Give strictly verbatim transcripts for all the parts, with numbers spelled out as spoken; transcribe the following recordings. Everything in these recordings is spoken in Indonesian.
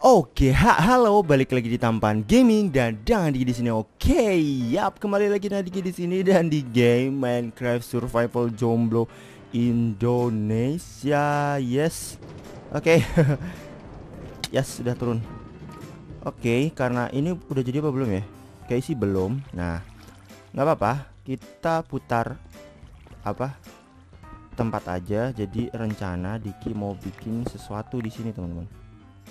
Oke, ha halo, balik lagi di Tampan Gaming dan dengan Diki di sini. Oke, yap, kembali lagi dengan Diki di sini dan di game Minecraft Survival Jomblo Indonesia. Yes. Oke. Yes, sudah turun. Oke, karena ini udah jadi apa belum ya? Kayak sih belum. Nah, nggak apa-apa. Kita putar apa? Tempat aja. Jadi rencana Diki mau bikin sesuatu di sini, teman-teman.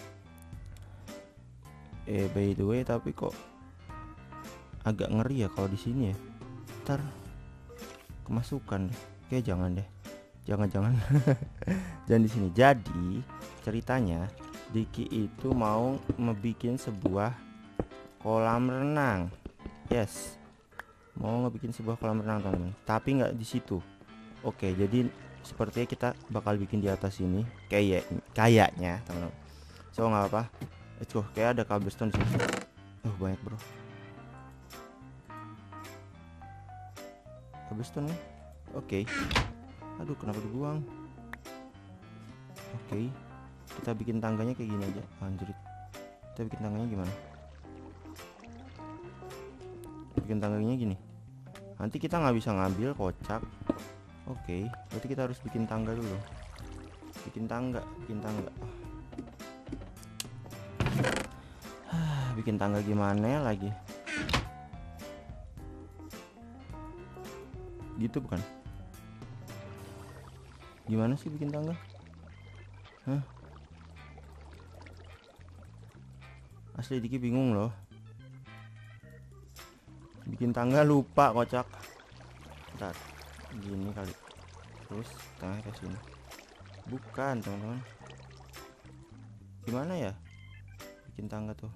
Eh by the way, tapi kok agak ngeri ya kalau di sini ya. Ntar kemasukan deh. Oke, jangan deh. Jangan-jangan. Jangan di sini. Jadi ceritanya Diki itu mau ngebikin sebuah kolam renang. Yes. Mau ngebikin sebuah kolam renang, teman-teman. Tapi nggak di situ. Oke, jadi sepertinya kita bakal bikin di atas ini. Kayak kayaknya, teman-teman. So nggak apa. Let's go. Kayak ada cobblestone sih. Oh, banyak bro. Cobblestone kan? Oke. Aduh, kenapa dibuang? Oke. Kita bikin tangganya kayak gini aja. Anjrit. Kita bikin tangganya gimana? Bikin tangganya gini. Nanti kita nggak bisa ngambil, kocak. Oke. Berarti kita harus bikin tangga dulu. Bikin tangga, bikin tangga. Bikin tangga gimana lagi? Gitu bukan? Gimana sih bikin tangga? Hah? Asli Diki bingung loh. Bikin tangga lupa, kocak. Bentar. Gini kali. Terus tengah ke sini. Bukan, teman-teman. Gimana ya? Bikin tangga tuh.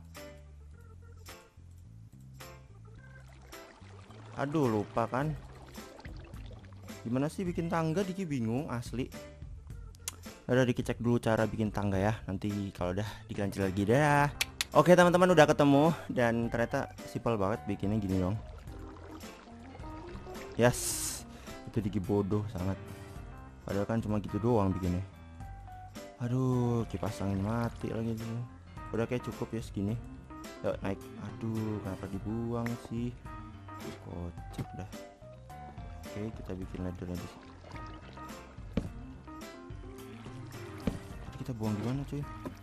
Aduh, lupa kan. Gimana sih bikin tangga? Diki bingung asli. Udah, Diki cek dulu cara bikin tangga ya. Nanti kalau udah dilanjut lagi dah. Oke teman-teman, udah ketemu. Dan ternyata simpel banget bikinnya gini dong. Yes. Itu Diki bodoh sangat. Padahal kan cuma gitu doang bikinnya. Aduh, kipas angin mati lagi tuh. Udah kayak cukup ya segini. Yuk naik. Aduh, kenapa dibuang sih? Kocak dah. Oke, kita bikin ladder di sini. Kita buang di mana cuy?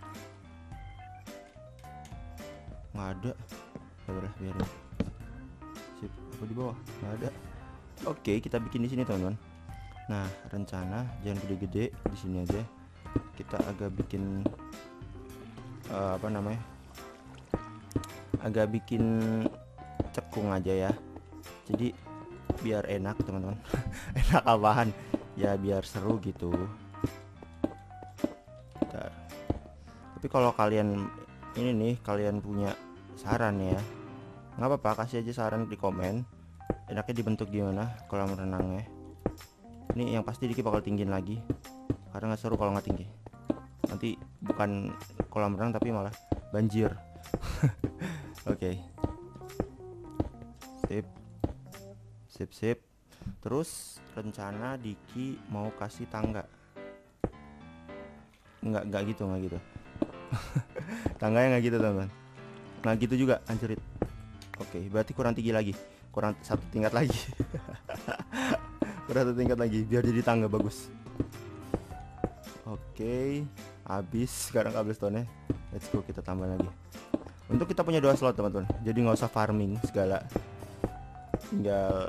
Nggak ada. Udah biarin. Sip, apa di bawah? Nggak ada. Oke, kita bikin di sini teman-teman. Nah, rencana jangan gede-gede, di sini aja. Kita agak bikin uh, apa namanya? Agak bikin cekung aja ya. Jadi biar enak teman-teman. Enak apaan? Ya biar seru gitu. Bentar. Tapi kalau kalian ini nih, kalian punya saran ya, nggak apa-apa, kasih aja saran di komen. Enaknya dibentuk gimana kolam renangnya. Ini yang pasti Diki bakal tinggiin lagi, karena nggak seru kalau nggak tinggi. Nanti bukan kolam renang tapi malah banjir. Oke. Okay. Sip. Sip sip. Terus rencana Diki mau kasih tangga. Nggak nggak gitu nggak gitu. Tangganya nggak gitu teman-teman. Nah gitu juga, anjurit. Oke, berarti kurang tinggi lagi. Kurang satu tingkat lagi. Kurang satu tingkat lagi biar jadi tangga bagus. Oke, habis sekarang cobblestone-nya. Let's go, kita tambah lagi. Untuk kita punya dua slot teman-teman. Jadi nggak usah farming segala. Tinggal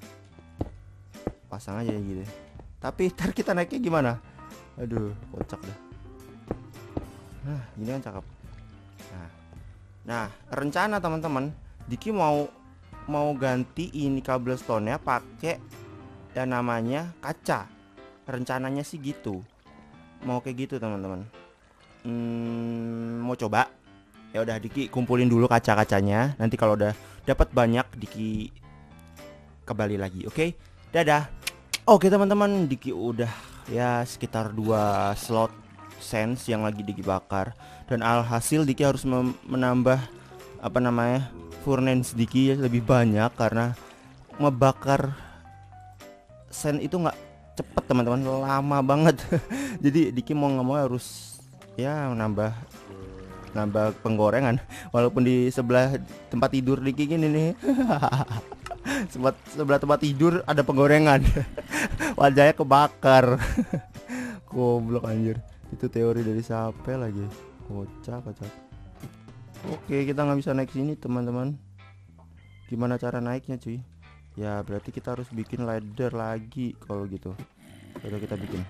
pasang aja gitu. Tapi ntar kita naiknya gimana? Aduh, kocak dah. Nah, gini kan cakep. Nah, nah rencana teman-teman, Diki mau mau ganti ini cobblestone-nya pakai yang namanya kaca. Rencananya sih gitu. Mau kayak gitu teman-teman. Hmm, mau coba. Ya udah, Diki kumpulin dulu kaca-kacanya. Nanti kalau udah dapat banyak, Diki kembali lagi. Oke, okay? Dadah. Oke teman-teman, Diki udah ya sekitar dua slot sense yang lagi Diki bakar. Dan alhasil Diki harus menambah apa namanya, furnace Diki lebih banyak karena ngebakar sen itu nggak cepet teman-teman, lama banget. Jadi Diki mau nggak mau harus ya menambah nambah penggorengan. Walaupun di sebelah tempat tidur Diki gini nih. Sebelah, sebelah tempat tidur ada penggorengan. Wajahnya kebakar. Goblok anjir. Itu teori dari siapa lagi? Kocak, kocak. Oke, kita nggak bisa naik sini teman-teman. Gimana cara naiknya cuy? Ya berarti kita harus bikin ladder lagi kalau gitu. Udah kita bikin.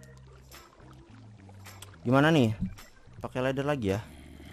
Gimana nih? Pakai ladder lagi ya?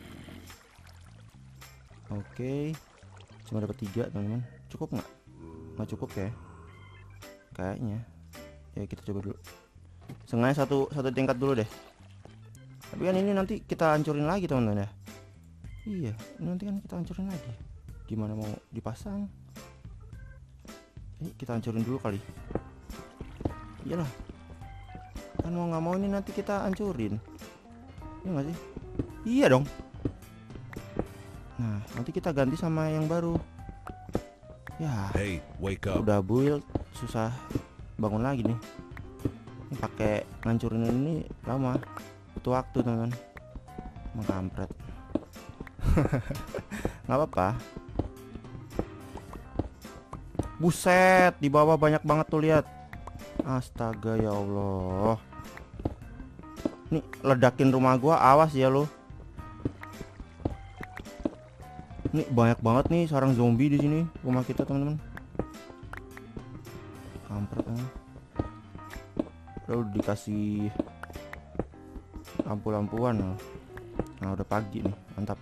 Oke. Cuma dapat tiga teman-teman. Cukup nggak? Nggak cukup ya? Kayaknya. Ya kita coba dulu. Sengaja satu satu tingkat dulu deh. Tapi kan ini nanti kita hancurin lagi teman-teman ya. Iya, nanti kan kita hancurin lagi. Gimana mau dipasang? Ini kita hancurin dulu kali. Iyalah. Kan mau nggak mau ini nanti kita hancurin. Iya nggak sih? Iya dong. Nah, nanti kita ganti sama yang baru. Ya. Hey, wake up. Udah build, susah bangun lagi nih. Ini pakai ngancurin ini lama. Butuh waktu teman-teman. Mengkampret. Nggak apa-apa. Buset, di bawah banyak banget tuh, lihat. Astaga ya Allah. Nih ledakin rumah gua, awas ya lo. Nih banyak banget nih sarang zombie di sini rumah kita teman-teman. Kampret kan. Lalu dikasih lampu-lampuan. Nah udah pagi nih, mantap.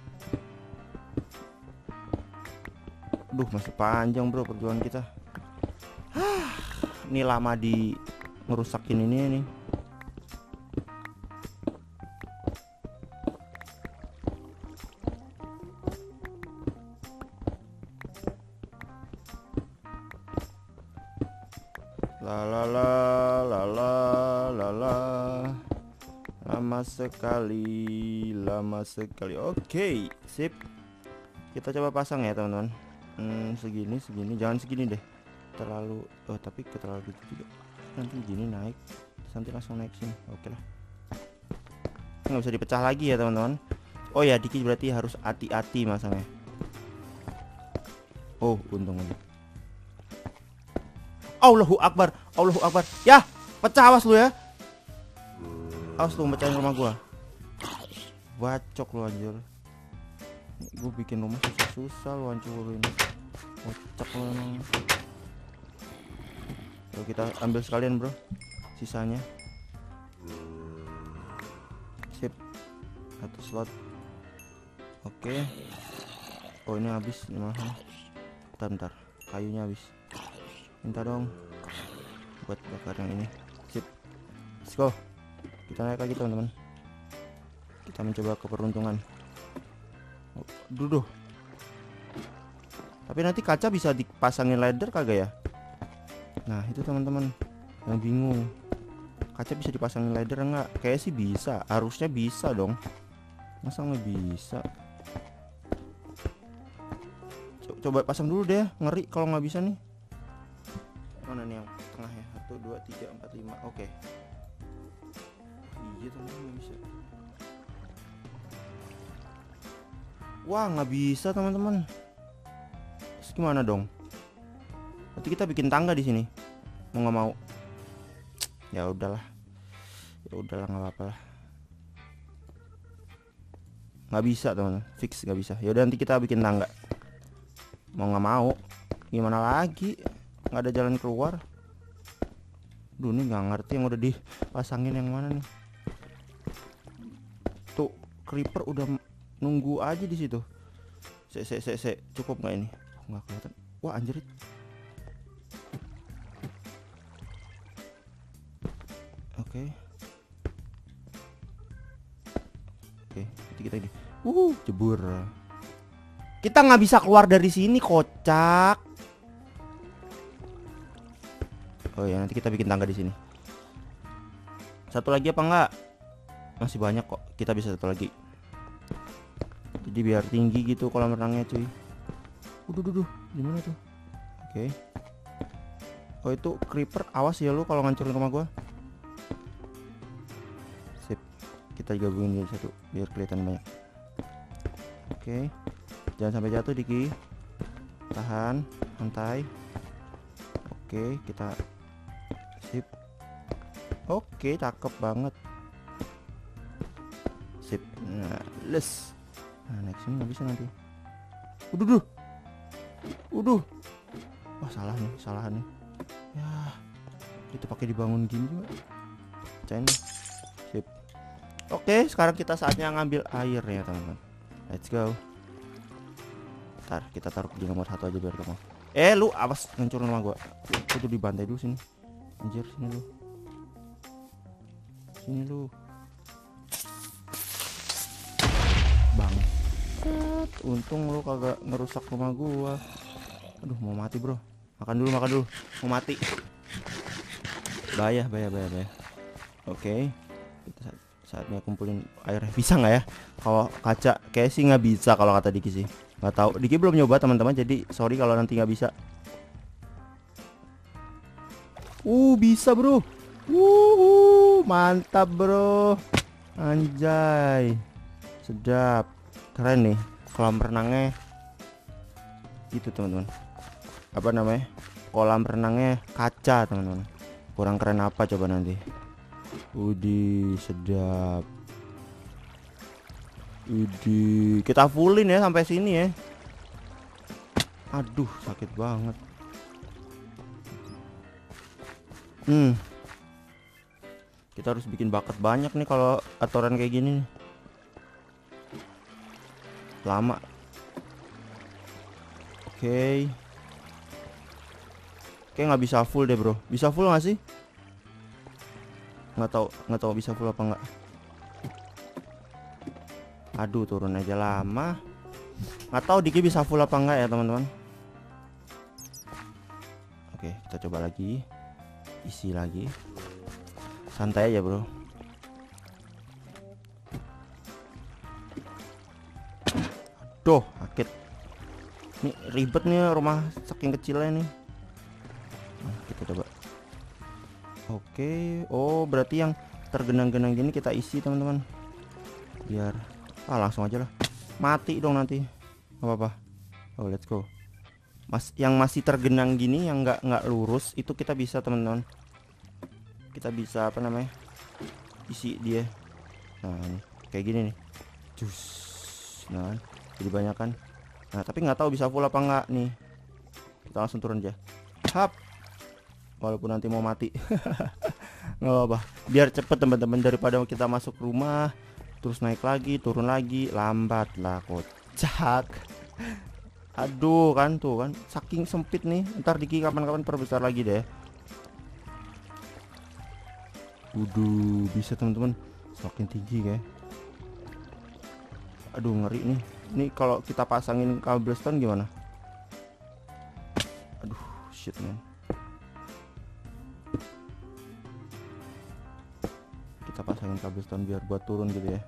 Duh masih panjang bro perjuangan kita. Ini lama di ngerusakin ini nih. La la la la la la la. Lama sekali, lama sekali. Oke, sip. Kita coba pasang ya teman-teman. Hmm, segini segini, jangan segini deh. Terlalu, oh tapi terlalu gitu juga. Nanti gini naik, terus nanti langsung naik sini. Oke lah. Nggak bisa dipecah lagi ya teman-teman. Oh ya, Diki berarti harus hati-hati masangnya. Oh, untung aja. Allahu Akbar, Allahu Akbar. Ya, pecah, awas lu ya. Awas lu mecahin rumah gua. Bacok lu anjir. Gue bikin rumah susah-susah lu hancurin. Kocak lu emang. Lalu kita ambil sekalian bro, sisanya. Sip. Satu slot. Oke. Oh ini habis ini mahal. Bentar, bentar. Kayunya habis. Minta dong buat bakar yang ini. Sip. Let's go. Kita naik lagi teman-teman. Kita mencoba keberuntungan. Oh, duduh. Tapi nanti kaca bisa dipasangin ladder kagak ya? Nah itu teman-teman yang bingung, kaca bisa dipasangin ladder enggak? Kayak sih bisa, harusnya bisa dong. Masa nggak bisa? Coba pasang dulu deh, ngeri kalau nggak bisa nih. Mana nih yang tengah ya? Satu, dua, tiga, empat, lima. Oke. Iya teman-teman nggak bisa. Wah nggak bisa teman-teman. Terus gimana dong? Nanti kita bikin tangga di sini. Mau nggak mau. Ya udahlah. Ya udahlah nggak apa-apa lah. Nggak bisa teman, fix nggak bisa. Ya udah nanti kita bikin tangga. Mau nggak mau. Gimana lagi? Nggak ada jalan keluar. Duh nih nggak ngerti yang udah dipasangin yang mana nih. Tuh creeper udah nunggu aja di situ. Se se se se cukup nggak ini? Nggak kelihatan. Wah anjir. Oke. Oke, kita ini. Uh, jebur. Kita nggak bisa keluar dari sini, kocak. Oh ya, nanti kita bikin tangga di sini. Satu lagi apa enggak? Masih banyak kok. Kita bisa satu lagi. Jadi biar tinggi gitu kolam renangnya, cuy. Udah, udah, udah. Gimana tuh? Oke. Oh itu creeper, awas ya lu kalau ngancurin rumah gua. Sip. Kita gabungin jadi satu biar kelihatan banyak. Oke, jangan sampai jatuh Diki. Tahan, santai. Oke, kita sip. Oke, cakep banget. Sip. Nah, les. Nah, naik sini nggak bisa nanti. Udah, duh. Udah. Wah, salah nih, salah nih. Ya, itu pakai dibangun gini juga. Cain. Sip. Oke, sekarang kita saatnya ngambil air ya, teman-teman. Let's go. Ntar kita taruh di nomor satu aja biar kamu. Eh, lu awas ngancurin rumah gua. Itu dibantai dulu sini. Anjir, sini lu. Sini lu. Bang. Untung lu kagak ngerusak rumah gua. Aduh, mau mati, Bro. Makan dulu, makan dulu. Mau mati. Bahaya, bahaya, bahaya, bahaya. Oke. Kita saat, saatnya kumpulin air. Bisa nggak ya? Kalau kaca kayak sih nggak bisa kalau kata Diki sih. Nggak tahu. Diki belum nyoba, teman-teman. Jadi sorry kalau nanti nggak bisa. Uh, bisa, Bro. Uh, mantap, Bro. Anjay. Sedap. Keren nih kolam renangnya. Itu, teman-teman. Apa namanya? Kolam renangnya kaca, teman-teman. Kurang keren apa coba nanti. Udih, sedap. Udih, kita fullin ya sampai sini ya. Aduh, sakit banget. Hmm. Kita harus bikin bucket banyak nih kalau aturan kayak gini nih. Lama. Oke. Okay. Kayak nggak bisa full deh, Bro. Bisa full nggak sih? Nggak tahu, nggak tahu bisa full apa nggak. Aduh, turun aja lama. Nggak tahu Diki bisa full apa nggak ya, teman-teman. Oke, kita coba lagi. Isi lagi. Santai aja, Bro. Aduh, sakit. Ini ribet nih rumah saking kecilnya nih. Nah, kita coba. Oke. Oh, berarti yang tergenang-genang gini kita isi, teman-teman. Biar ah langsung aja lah. Mati dong nanti. Gak apa-apa. Oh, let's go. Mas, yang masih tergenang gini, yang nggak nggak lurus, itu kita bisa, teman-teman. Kita bisa apa namanya? Isi dia. Nah, ini kayak gini nih. Jus. Nah, jadi banyak kan. Nah, tapi nggak tahu bisa full apa nggak nih. Kita langsung turun aja. Hap. Walaupun nanti mau mati. Nggak apa-apa. Biar cepet, teman-teman, daripada kita masuk rumah terus naik lagi, turun lagi, lambat lah, kocak. Aduh, kan tuh kan saking sempit nih. Ntar Diki kapan-kapan perbesar lagi deh. Waduh, bisa, teman-teman. Semakin tinggi kayak. Aduh, ngeri nih. Ini kalau kita pasangin cobblestone gimana? Aduh, shit, man. Kita pasangin cobblestone biar buat turun gitu ya.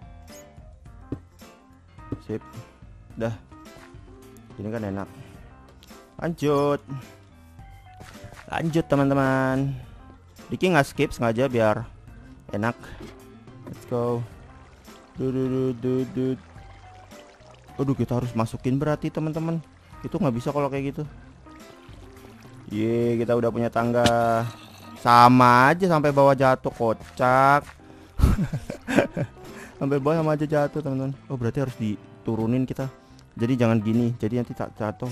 Sip. Dah. Ini kan enak. Lanjut. Lanjut, teman-teman. Diki nggak skip sengaja biar enak. Let's go. Dududududud. Aduh, kita harus masukin berarti, teman-teman. Itu nggak bisa kalau kayak gitu. Ye, kita udah punya tangga. Sama aja sampai bawah jatuh, kocak. Sampai bawah sama aja jatuh, teman-teman. Oh, berarti harus diturunin kita. Jadi jangan gini, jadi nanti tak jatuh.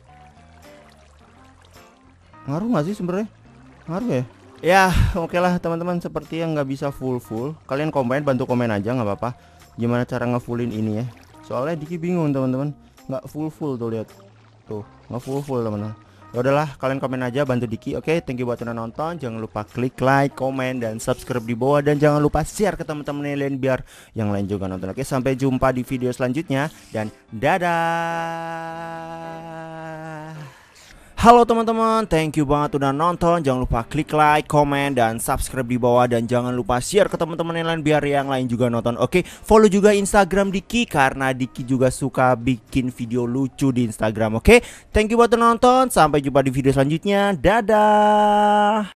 Ngaruh nggak sih sebenarnya? Ngaruh ya? Ya, oke lah, teman-teman. Seperti yang nggak bisa full full. Kalian komen, bantu komen aja, nggak apa-apa. Gimana cara ngefullin ini ya? Soalnya Diki bingung, teman-teman. Nggak full full tuh, lihat. Tuh, nggak full full, teman-teman. Ya udahlah, kalian komen aja, bantu Diki. Oke, thank you buat yang nonton. Jangan lupa klik like, komen, dan subscribe di bawah. Dan jangan lupa share ke teman-teman yang lain biar yang lain juga nonton. Oke, sampai jumpa di video selanjutnya. Dan dadah. Halo teman-teman, thank you banget udah nonton. Jangan lupa klik like, komen, dan subscribe di bawah. Dan jangan lupa share ke teman-teman yang lain biar yang lain juga nonton. Oke, follow juga Instagram Diki karena Diki juga suka bikin video lucu di Instagram. Oke, thank you buat udah nonton. Sampai jumpa di video selanjutnya. Dadah.